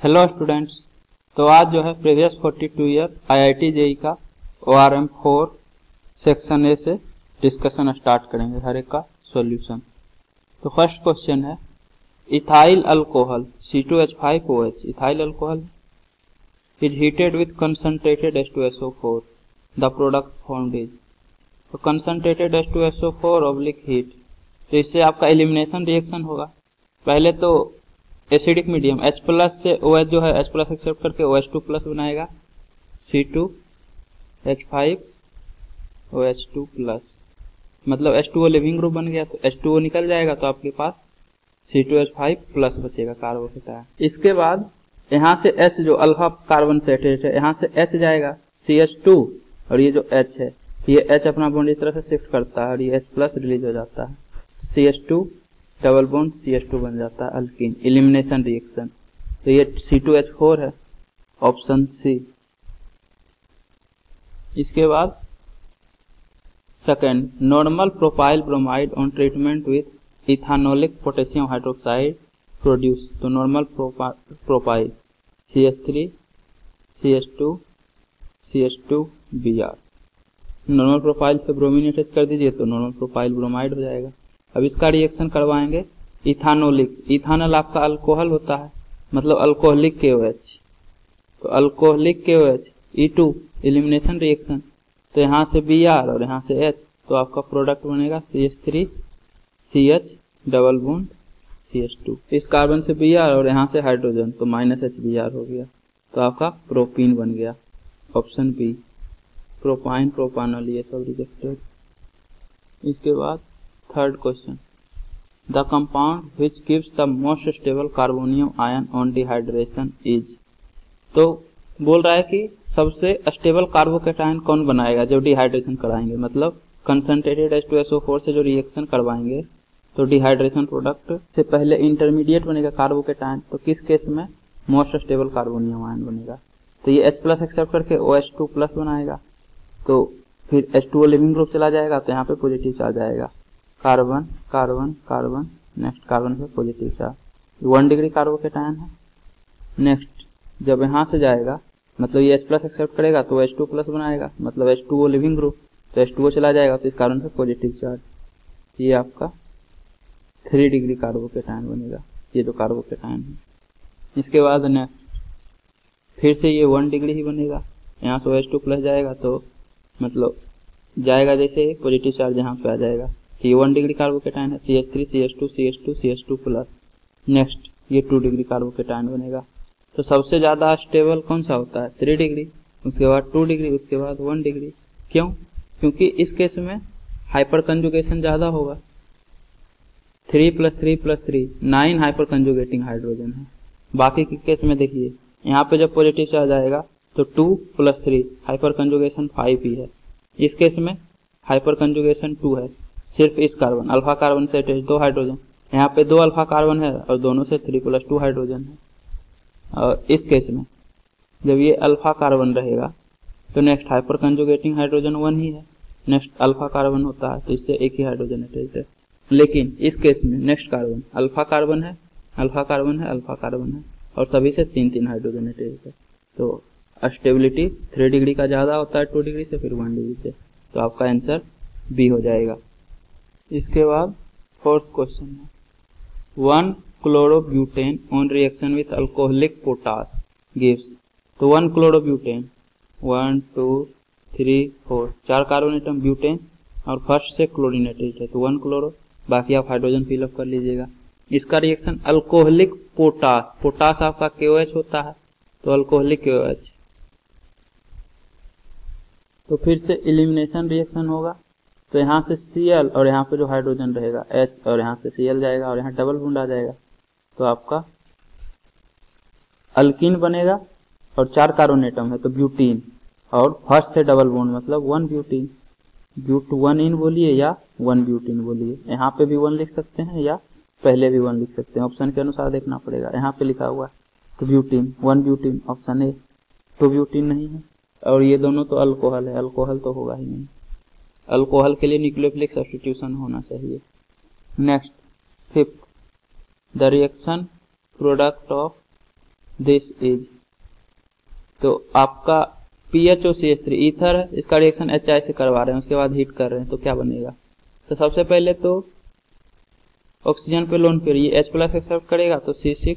Hello students. तो आज जो है प्रीवियस 42 ईयर आईआईटी जेई का ORM 4 सेक्शन ए से डिस्कशन स्टार्ट करेंगे, हर एक का सॉल्यूशन। तो फर्स्ट क्वेश्चन है ethyl alcohol C2H5OH ethyl alcohol is heated with concentrated H2SO4 the product formed is. तो कंसंट्रेटेड H2SO4 ऑब्लिक हीट, तो इससे आपका एलिमिनेशन रिएक्शन होगा। पहले तो एसिडिक मीडियम H प्लस से OH जो है H प्लस एक्सेप्ट करके OH2 प्लस बनाएगा, C2H5OH2 प्लस, मतलब H2O लिविंग ग्रुप बन गया। तो H2O निकल जाएगा तो आपके पास C2H5 प्लस बचेगा कार्बोकेटायन। इसके बाद यहाँ से H जो अल्फा कार्बन से अटैच है, यहाँ से H जाएगा CH2 और ये जो H है ये H अपना बॉन्ड इस तरह से शिफ्ट करता है और ये H प्लस रिलीज हो जाता है, CH2 डबल बॉन्ड CH2 बन जाता है अल्कीन, एलिमिनेशन रिएक्शन। तो ये C2H4 है, ऑप्शन सी। इसके बाद second, normal propyl bromide on treatment with ethanolic potassium hydroxide produce. तो normal propyl CH3 CH2 CH2 Br। Normal propyl से ब्रोमीन अटैच कर दीजिए तो नॉर्मल प्रोपाइल ब्रोमाइड हो जाएगा। अब इसका रिएक्शन करवाएंगे इथानोलिक। इथानॉल आपका अल्कोहल होता है, मतलब अल्कोहलिक KOH। तो alcoholic KOH E2 elimination reaction, तो यहाँ से Br और यहाँ से H, तो आपका प्रोडक्ट बनेगा CH3 CH double bond CH2। इस कार्बन से Br और यहाँ से हाइड्रोजन तो -HBr हो गया, तो आपका प्रोपीन बन गया, ऑप्शन बी। प्रोपाइन प्रोपानॉल ये सब रिजेक्टेड। इसके बाद third question, the compound which gives the most stable carbonium ion on dehydration is. तो बोल रहा है कि सबसे स्टेबल कार्बोकेटायन कौन बनाएगा जब डिहाइड्रेशन कराएंगे, मतलब कंसंट्रेटेड H2SO4 से जो रिएक्शन करवाएंगे तो डिहाइड्रेशन प्रोडक्ट से पहले इंटरमीडिएट बनेगा कार्बोकेटायन, तो किस केस में मोस्ट स्टेबल कार्बोनियम आयन बनेगा। तो ये H प्लस एक्सेप्ट करके OH2 प्लस बनाएगा, तो फिर H2O लिविंग ग्रुप चला जाएगा तो यहाँ पे पॉजिटिव चार्ज आएगा, carbon carbon carbon, next carbon पे पॉजिटिव चार्ज, 1 डिग्री कार्बोकेटायन है। नेक्स्ट जब यहाँ से जाएगा मतलब ये H प्लस एक्सेप्ट करेगा तो H2 प्लस बनाएगा, मतलब H2O लिविंग ग्रुप, तो H2O चला जाएगा तो इस कार्बन पे पॉजिटिव चार्ज, ये आपका 3 डिग्री कार्बोकेटायन बनेगा, ये जो कार्बोकेटायन है। इसके बाद नेक्स्ट फिर से ये 1 डिग्री ही बनेगा, यहाँ से OH2 प्लस जाएगा तो मतलब जाएगा जैसे पॉजिटिव चार्ज यहाँ पे आ जाएगा, ये 1 डिग्री कार्बोकेटायन है, CH3 CH2 CH2 CH2 plus. Next ये 2 डिग्री कार्बोकेटायन बनेगा। तो सबसे ज्यादा स्टेबल कौन सा होता है, 3 डिग्री, उसके बाद 2 डिग्री, उसके बाद 1 डिग्री। क्यों? क्योंकि इस केस में हाइपर कंजुगेशन ज्यादा होगा, 3 + 3 + 3 9 हाइपर कंजुगेटिंग हाइड्रोजन है। बाकी के केस में देखिए यहाँ पे जब पॉजिटिव चार्ज आएगा तो 2 + 3 हाइपर कंजुगेशन 5 ही है, इस केस में हाइपर कंजुगेशन 2 है। सिर्फ इस कार्बन अल्फा कार्बन से अटैच 2 हाइड्रोजन, यहाँ पे 2 अल्फा कार्बन है और दोनों से 3 + 2 हाइड्रोजन है। और इस केस में जब ये अल्फा कार्बन रहेगा तो नेक्स्ट हाइपर कंजुगेटिंग हाइड्रोजन 1 ही है, नेक्स्ट अल्फा कार्बन होता है तो इससे एक ही हाइड्रोजन अटैच है। लेकिन इस केस में नेक्स्ट कार्बन अल्फा कार्बन है, अल्फा कार्बन है, अल्फा कार्बन है और सभी से 3 हाइड्रोजन अटैच है। तो स्टेबिलिटी 3 डिग्री का ज्यादा होता है 2 डिग्री से, फिर 1 डिग्री से, तो आपका आंसर बी हो जाएगा। इसके बाद फोर्थ क्वेश्चन है 1 chlorobutane on reaction with alcoholic potash gives. तो 1 क्लोरोब्यूटेन 1 2 3 4 4 कार्बन एटम ब्यूटेन और फर्स्ट से क्लोरीन अटैच है, तो 1 क्लोरो, बाकी आप हाइड्रोजन फिलअप कर लीजिएगा। इसका रिएक्शन अल्कोहलिक पोटाश, पोटाश आपका KOH होता है तो अल्कोहलिक KOH, तो फिर से एलिमिनेशन रिएक्शन होगा। तो यहाँ से Cl और यहाँ पे जो हाइड्रोजन रहेगा H और यहाँ से Cl जाएगा और यहाँ डबल बॉन्ड आ जाएगा, तो आपका अल्कीन बनेगा और 4 कार्बन एटम है तो ब्यूटीन, और फर्स्ट से डबल बॉन्ड मतलब 1 ब्यूटीन, ब्यूट 1 इन बोलिए या 1 ब्यूटीन बोलिए, यहाँ पे भी 1 लिख सकते हैं या पहले भी 1 लिख सकते हैं, ऑप्शन के अनुसार देखना पड़ेगा। यहाँ पे लिखा हुआ है तो ब्यूटीन 1 ब्यूटीन, ऑप्शन ए। तो ब्यूटीन नहीं है और ये दोनों तो अल्कोहल है, अल्कोहल तो होगा ही नहीं, अल्कोहल के लिए न्यूक्लियोफिलिक सब्स्टिट्यूशन होना चाहिए। Next fifth, the reaction product of this is, तो आपका PHOCH3 ईथर है, इसका रिएक्शन HI से करवा रहे हैं, उसके बाद हीट कर रहे हैं, तो क्या बनेगा। तो सबसे पहले तो ऑक्सीजन पे लोन पेयर ये H+ एक्सेप्ट करेगा तो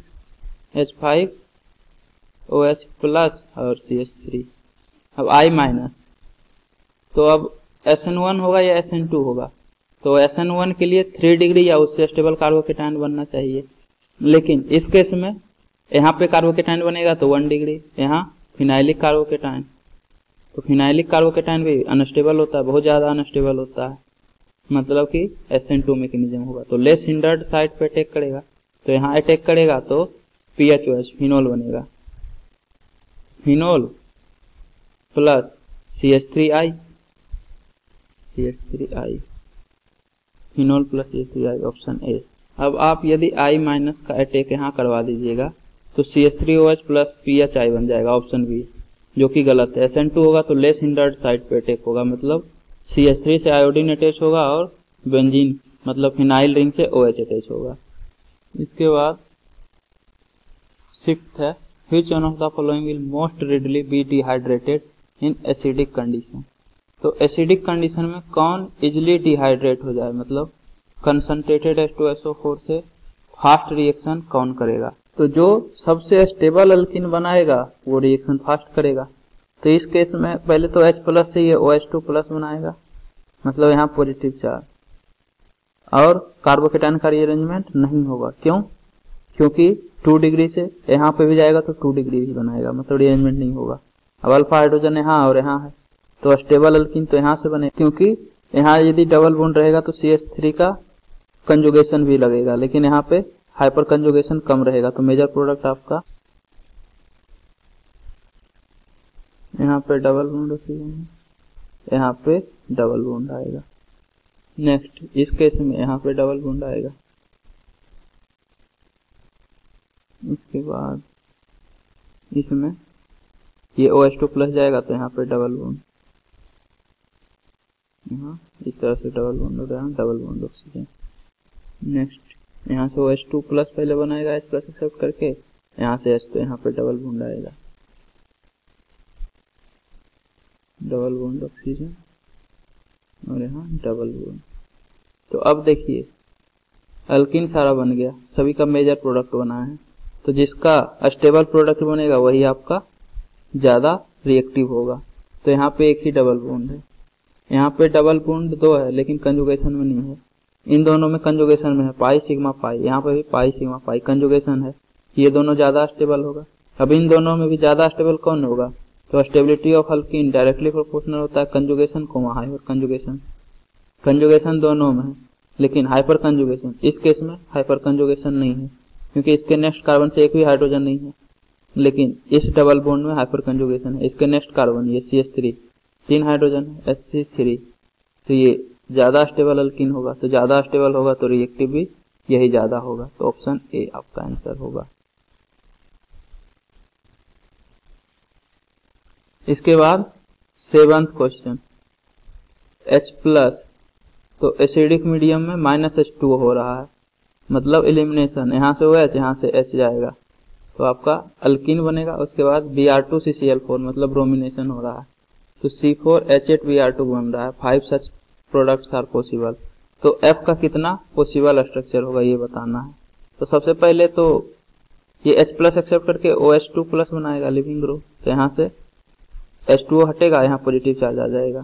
C6H5OH+ और CH3। अब I-, तो अब SN1 होगा या SN2 होगा, तो SN1 के लिए 3 डिग्री या उससे स्टेबल कार्बोकेटायन बनना चाहिए, लेकिन इस केस में यहाँ पे कार्बोकेटायन बनेगा तो 1 डिग्री, यहाँ फिनाइलिक कार्बोकेटायन, तो फिनाइलिक कार्बोकेटायन भी अनस्टेबल होता है, बहुत ज़्यादा अनस्टेबल होता है, मतलब कि SN2 मैकेनिज्म होगा, तो लेस हिंडर्ड साइड पे अटैक करेगा, तो यहाँ अटैक करेगा तो PHOH फिनोल बनेगा, phenol plus CH3I, phenol plus CH3I, option A. अब आप यदि I- का अटैक यहाँ करवा दीजिएगा तो CH3OH प्लस PHI बन जाएगा, ऑप्शन बी, जो कि गलत है। SN2 होगा तो लेस हिंडर्ड साइड पे अटैक होगा, मतलब CH3 से आयोडीन अटैच होगा और बेंजीन मतलब फिनाइल रिंग से OH अटैच होगा। इसके बाद 6th है, which one of the following will most readily be dehydrated in acidic condition. तो एसिडिक कंडीशन में कौन इजिली डिहाइड्रेट हो जाए, मतलब कंसंट्रेटेड H2SO4 से फास्ट रिएक्शन कौन करेगा, तो जो सबसे स्टेबल अल्कीन बनाएगा वो रिएक्शन फास्ट करेगा। तो इस केस में पहले तो H+ से ये OH2+ बनाएगा, मतलब यहाँ पॉजिटिव चार्ज, और कार्बोकेटायन का रीअरेंजमेंट नहीं होगा, क्यों, क्योंकि 2 डिग्री से यहाँ पे भी जाएगा तो 2 डिग्री ही बनाएगा, मतलब रीअरेंजमेंट नहीं होगा। अब अल्फा हाइड्रोजन यहाँ और यहाँ है, तो स्टेबल अल्कीन तो यहाँ से बने, क्योंकि यहाँ यदि डबल बॉन्ड रहेगा तो CH3 का कंजुगेशन भी लगेगा, लेकिन यहाँ पे हाइपर कंजुगेशन कम रहेगा, तो मेजर प्रोडक्ट आपका यहाँ पे डबल बॉन्ड ऑक्सीजन, यहाँ पे डबल बॉन्ड आएगा। नेक्स्ट इस केस में यहाँ पे डबल बॉन्ड आएगा। इसके बाद इसमें ये OH2+ जाएगा तो यहाँ पे डबल बॉन्ड, यहाँ इस तरह से डबल बॉन्ड हो रहा है, डबल बॉन्ड ऑक्सीजन। नेक्स्ट यहाँ से OH2+ पहले बनाएगा H+ एक्सेप्ट करके, यहाँ से H, तो यहाँ पे डबल बॉन्ड आएगा, डबल बॉन्ड ऑक्सीजन और यहाँ डबल बॉन्ड। तो अब देखिए अल्कीन सारा बन गया, सभी का मेजर प्रोडक्ट बना है, तो जिसका स्टेबल प्रोडक्ट बनेगा वही आपका ज़्यादा रिएक्टिव होगा। तो यहाँ पे एक ही डबल बॉन्ड है, यहाँ पे डबल बॉन्ड 2 है लेकिन कंजुगेशन में नहीं है, इन दोनों में कंजुगेशन में है पाई सिग्मा पाई, यहाँ पे भी पाई सिग्मा पाई कंजुगेशन है, ये दोनों ज़्यादा स्टेबल होगा। अब इन दोनों में भी ज़्यादा स्टेबल कौन होगा, तो stability of alkene directly proportional होता है कंजुगेशन को, हाइपर कंजुगेशन, कंजुगेशन दोनों में है लेकिन हाइपर कंजुगेशन, इस केस में हाइपर कंजुगेशन नहीं है क्योंकि इसके नेक्स्ट कार्बन से एक भी हाइड्रोजन नहीं है, लेकिन इस डबल बॉन्ड में हाइपर कंजुगेशन है। इसके नेक्स्ट कार्बन ये CH3 3 हाइड्रोजन है Sc3, तो ये ज़्यादा स्टेबल अल्कीन होगा, तो ज़्यादा स्टेबल होगा तो रिएक्टिव भी यही ज़्यादा होगा, तो ऑप्शन ए आपका आंसर होगा। इसके बाद 7th क्वेश्चन, H+, तो एसिडिक मीडियम में -H2 हो रहा है, मतलब एलिमिनेशन, यहाँ से OH यहाँ से H जाएगा तो आपका अल्कीन बनेगा। उसके बाद Br2CCl4 मतलब ब्रोमिनेशन हो रहा है, तो C4H8Br2 बन रहा है, 5 सच प्रोडक्ट्स आर पॉसिबल। तो F का कितना पॉसिबल स्ट्रक्चर होगा ये बताना है। तो सबसे पहले तो ये H+ एक्सेप्ट करके OH2+ बनाएगा लिविंग ग्रुप, तो यहाँ से H2O हटेगा, यहाँ पॉजिटिव चार्ज आ जाएगा,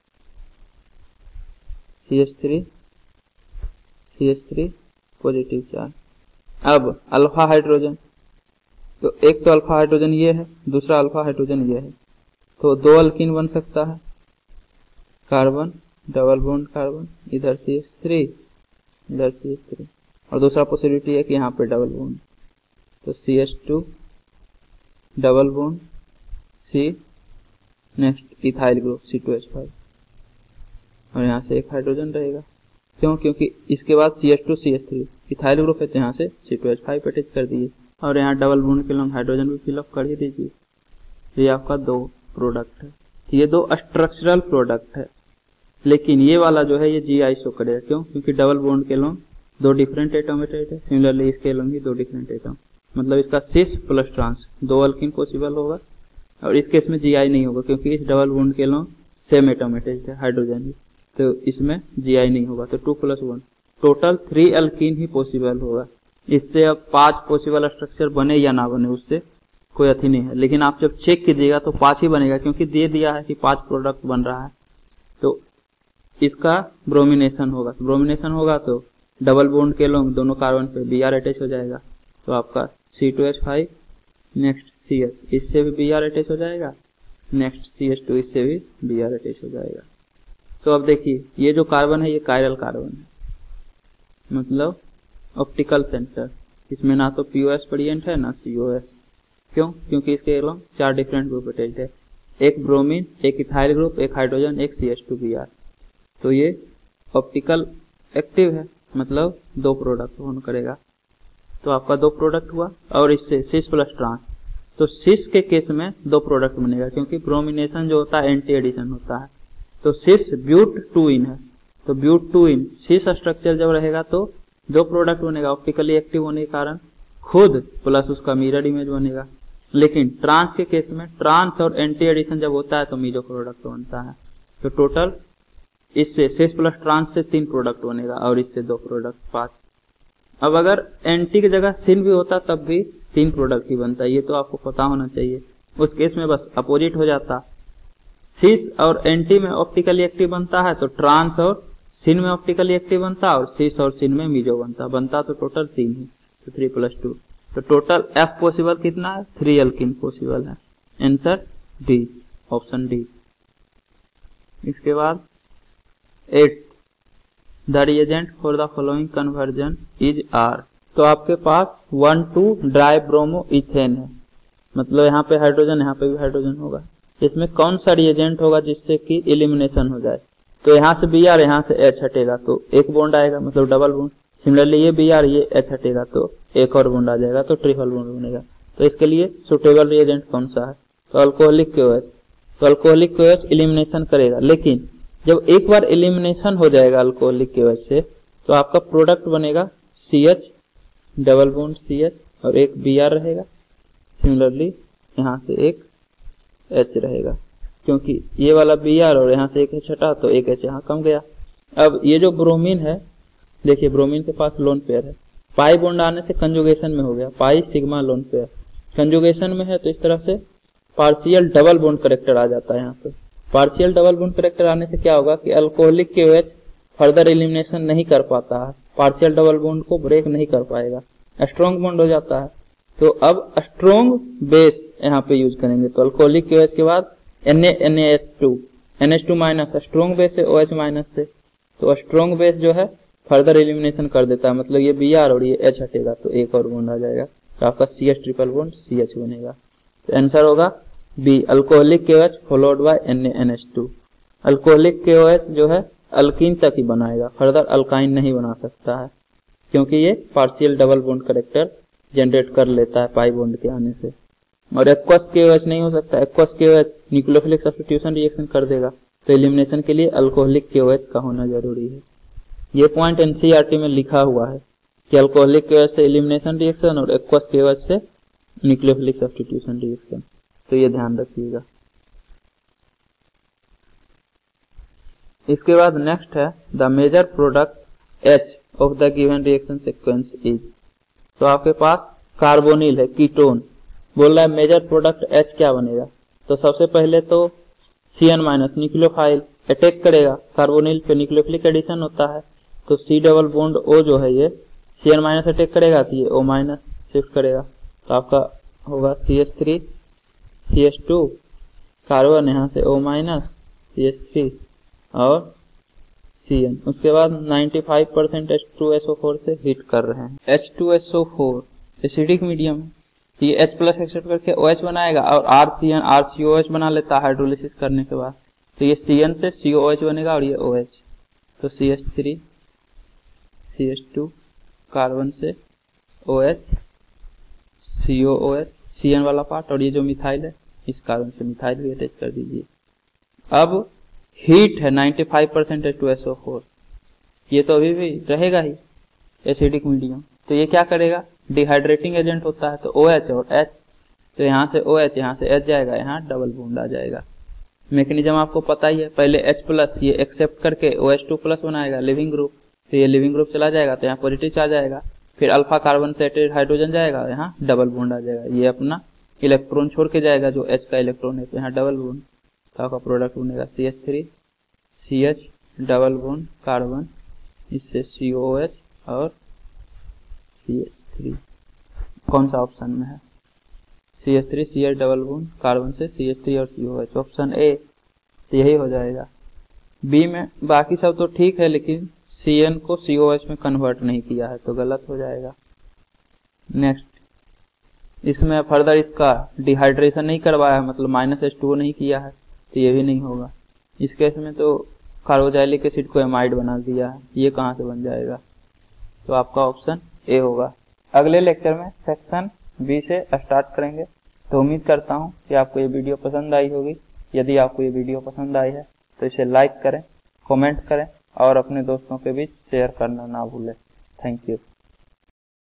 CH3 पॉजिटिव चार्ज। अब अल्फा हाइड्रोजन, तो एक तो अल्फा हाइड्रोजन ये है, दूसरा अल्फा हाइड्रोजन ये है, तो 2 अल्कीन बन सकता है, कार्बन डबल बॉन्ड कार्बन, इधर CH3 इधर CH3, और दूसरा पॉसिबिलिटी है कि यहाँ पे डबल बॉन्ड, तो CH2 double bond C, next ethyl group C2H5, और यहाँ से एक हाइड्रोजन रहेगा, क्यों, क्योंकि इसके बाद CH2 CH3 इथाइल ग्रुप है तो यहाँ से C2H5 अटैच कर दिए, और यहाँ डबल बॉन्ड के लॉन्ग हाइड्रोजन भी फिलअप कर ही दीजिए। ये आपका 2 प्रोडक्ट है, ये 2 स्ट्रक्चरल प्रोडक्ट है, लेकिन ये वाला जो है ये GI शो करेगा, क्यों, क्योंकि डबल बॉन्ड के लॉन्ग 2 डिफरेंट एटम अटैच है, सिमिलरली इसके लॉन्ग भी 2 डिफरेंट एटम, मतलब इसका cis plus trans 2 alkene possible होगा, और इस केस में जीआई नहीं होगा क्योंकि इस डबल बॉन्ड के अलोंग सेम एटम अटैच्ड है हाइड्रोजन, तो इसमें जीआई नहीं होगा। तो 2 + 1 टोटल 3 अल्कीन ही पॉसिबल होगा। इससे अब 5 पॉसिबल स्ट्रक्चर बने या ना बने उससे कोई अथी नहीं है, लेकिन आप जब चेक कीजिएगा तो 5 ही बनेगा क्योंकि दे दिया है कि 5 प्रोडक्ट बन रहा है। तो इसका ब्रोमिनेशन होगा, तो ब्रोमिनेशन होगा तो डबल बॉन्ड के लोग दोनों कार्बन पे Br अटैच हो जाएगा, तो आपका C2H5 नेक्स्ट CH, इससे भी Br अटैच हो जाएगा, नेक्स्ट CH2 इससे भी Br अटैच हो जाएगा। तो अब देखिए ये जो कार्बन है ये कायरल कार्बन है, मतलब ऑप्टिकल सेंटर, इसमें ना तो POS प्रेजेंट है ना COS। क्यों? क्योंकि इसके अलोंग 4 डिफरेंट ग्रुप अटैच्ड है, एक ब्रोमीन, एक इथाइल ग्रुप, एक हाइड्रोजन, एक CH2Br। तो ये ऑप्टिकल एक्टिव है, मतलब 2 प्रोडक्ट होना करेगा। तो आपका 2 प्रोडक्ट हुआ, और इससे सिस प्लस ट्रांस, तो सिस के केस में 2 प्रोडक्ट बनेगा क्योंकि ब्रोमिनेशन जो होता है एंटी एडिशन होता है। तो सिस ब्यूट 2 है, तो ब्यूट 2 सिस स्ट्रक्चर जब रहेगा तो 2 प्रोडक्ट बनेगा, ऑप्टिकली एक्टिव होने के कारण खुद प्लस उसका मिरर इमेज बनेगा। लेकिन ट्रांस के केस में ट्रांस और एंटी एडिशन जब होता है तो मीजो प्रोडक्ट बनता है। तो टोटल इससे सिस प्लस ट्रांस से 3 प्रोडक्ट बनेगा और इससे 2 प्रोडक्ट 5। अब अगर एंटी की जगह सिन भी होता तब भी 3 प्रोडक्ट ही बनता है, ये तो आपको पता होना चाहिए। उस केस में बस अपोजिट हो जाता, सिस और एंटी में ऑप्टिकली एक्टिव बनता है तो ट्रांस और सिन में ऑप्टिकली एक्टिव बनता, और सिस और सिन में मीजो बनता तो टोटल 3 ही, तो 3 + 2। तो टोटल F पॉसिबल कितना है? 3 अल्कीन पॉसिबल है। Answer D, option D. इसके बाद 8 the reagent for the following conversion is are. तो आपके पास 1,2 ड्राई ब्रोमो इथेन है, मतलब यहाँ पे हाइड्रोजन, यहाँ पे भी हाइड्रोजन होगा। इसमें कौन सा रिएजेंट होगा जिससे कि एलिमिनेशन हो जाए? तो यहाँ से Br, यहाँ से H हटेगा तो एक बॉन्ड आएगा, मतलब डबल बॉन्ड। सिमिलरली ये Br, ये H हटेगा तो एक और बॉन्ड आ जाएगा, तो ट्रिपल बॉन्ड बनेगा। तो इसके लिए सुटेबल रिएजेंट कौन सा है? तो अल्कोहलिक KOH। तो अल्कोहलिक KOH एलिमिनेशन करेगा, लेकिन जब एक बार एलिमिनेशन हो जाएगा अल्कोहलिक KOH से तो आपका प्रोडक्ट बनेगा CH डबल बॉन्ड CH और एक Br रहेगा। सिमिलरली यहाँ से एक H रहेगा, क्योंकि ये वाला Br और यहाँ से एक H हटा तो एक H यहाँ कम गया। अब ये जो ब्रोमीन है, देखिए ब्रोमीन के पास लोन पेयर है, पाई बॉन्ड आने से कंजुगेशन में हो गया, pi sigma lone pair conjugation में है, तो इस तरह से पार्शियल डबल बॉन्ड करेक्टर आ जाता है। यहाँ पे पार्शियल डबल बॉन्ड करेक्टर आने से क्या होगा कि अल्कोहलिक KOH फर्दर एलिमिनेशन नहीं कर पाता है, पार्शियल डबल बॉन्ड को ब्रेक नहीं कर पाएगा, स्ट्रॉन्ग बॉन्ड हो जाता है। तो अब स्ट्रॉन्ग बेस यहाँ पे यूज करेंगे, तो अल्कोहलिक KOH के बाद NaNH2, NH2 minus strong base है OH माइनस से, तो स्ट्रॉन्ग बेस जो है फर्दर एलिमिनेशन कर देता है, मतलब ये Br और ये H हटेगा तो एक और बॉन्ड आ जाएगा, तो आपका CH ट्रिपल बॉन्ड CH बनेगा। तो आंसर होगा B, alcoholic KOH followed by NaNH2। Alcoholic KOH जो है अल्कीन तक ही बनाएगा, फर्दर अल्काइन नहीं बना सकता है, क्योंकि ये partial double bond character generate कर लेता है पाई बॉन्ड के आने से। और एक्वस KOH नहीं हो सकता, aqueous KOH nucleophilic substitution reaction कर देगा, तो एलिमिनेशन के लिए अल्कोहलिक KOH का होना जरूरी है। ये पॉइंट NCERT में लिखा हुआ है कि अल्कोहलिक KOH से एलिमिनेशन रिएक्शन और एक्वस KOH से न्यूक्लियोफिलिक सब्स्टिट्यूशन रिएक्शन, तो ये ध्यान रखिएगा। इसके बाद नेक्स्ट है the major product H of the given reaction sequence is. तो आपके पास कार्बोनिल है, कीटोन, बोल रहा है मेजर प्रोडक्ट H क्या बनेगा? तो सबसे पहले तो Cn माइनस न्यूक्लियोफाइल अटैक करेगा कार्बोनिल पे, न्यूक्लियोफिलिक एडिशन होता है, तो C डबल बॉन्ड O जो है ये Cn माइनस अटैक करेगा तो ये O माइनस शिफ्ट करेगा, तो आपका होगा CH3 CH2 कार्बन, यहाँ से O माइनस CH3 और Cn। उसके बाद 95% H2SO4 से हीट कर रहे हैं। H2SO4 एसिडिक मीडियम है, ये H प्लस एक्सेप्ट करके OH बनाएगा और RCN RCOH बना लेता है हाइड्रोलिसिस करने के बाद, तो ये Cn से COH बनेगा और ये OH, तो CH3 CH2 कार्बन से OH COOH Cn वाला पार्ट, और ये जो मिथाइल है इस कार्बन से मिथाइल भी अटैच कर दीजिए। अब हीट है 95% H2SO4, ये तो अभी भी रहेगा ही एसिडिक मीडियम, तो ये क्या करेगा डिहाइड्रेटिंग एजेंट होता है तो OH और H, तो यहाँ से OH यहाँ से H जाएगा, यहाँ डबल बॉन्ड आ जाएगा। मैकेनिज्म आपको पता ही है, पहले H प्लस ये एक्सेप्ट करके OH2 प्लस बनाएगा लिविंग ग्रुप, तो ये लिविंग ग्रुप चला जाएगा तो यहाँ पॉजिटिव चार्ज आएगा, फिर अल्फा कार्बन से अटैच्ड हाइड्रोजन जाएगा, यहाँ डबल बॉन्ड आ जाएगा, ये अपना इलेक्ट्रॉन छोड़ के जाएगा जो H का इलेक्ट्रॉन है, तो यहाँ डबल बॉन्ड, तो आपका प्रोडक्ट बनेगा CH3 CH double bond carbon, इससे COH और CH3। कौन सा ऑप्शन में है? CH3 CH double bond carbon से CH3 और COH, ऑप्शन ए, तो यही हो जाएगा। बी में बाकी सब तो ठीक है, लेकिन CN को COH में कन्वर्ट नहीं किया है तो गलत हो जाएगा। नेक्स्ट, इसमें फर्दर इसका डिहाइड्रेशन नहीं करवाया है, मतलब -H2O नहीं किया है, तो ये भी नहीं होगा। इस केस में तो कार्बोक्सिलिक एसिड को एमाइड बना दिया है, ये कहाँ से बन जाएगा? तो आपका ऑप्शन ए होगा। अगले लेक्चर में सेक्शन बी से स्टार्ट करेंगे। तो उम्मीद करता हूँ कि आपको ये वीडियो पसंद आई होगी। यदि आपको ये वीडियो पसंद आई है तो इसे लाइक करें, कमेंट करें और अपने दोस्तों के बीच शेयर करना ना भूलें। Thank you.